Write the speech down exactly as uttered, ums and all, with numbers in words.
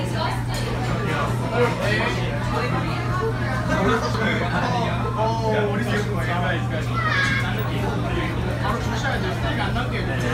어, 우리 지금 바로 주셔야 돼요. 이거 안 남겨야 돼요.